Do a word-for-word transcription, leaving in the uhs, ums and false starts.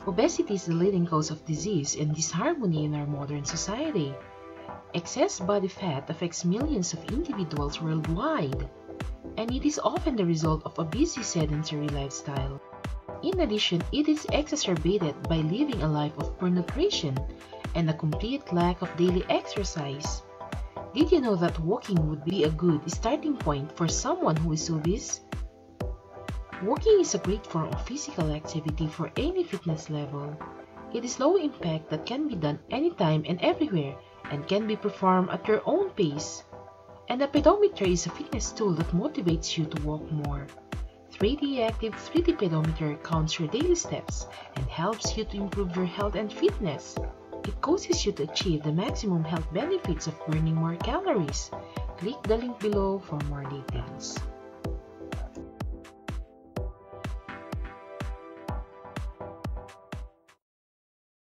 Obesity is the leading cause of disease and disharmony in our modern society. Excess body fat affects millions of individuals worldwide, and it is often the result of a busy sedentary lifestyle. In addition, it is exacerbated by living a life of poor nutrition and a complete lack of daily exercise. Did you know that walking would be a good starting point for someone who is obese? Walking is a great form of physical activity for any fitness level. It is low impact that can be done anytime and everywhere and can be performed at your own pace. And the pedometer is a fitness tool that motivates you to walk more. three D Active three D Pedometer counts your daily steps and helps you to improve your health and fitness. It causes you to achieve the maximum health benefits of burning more calories. Click the link below for more details.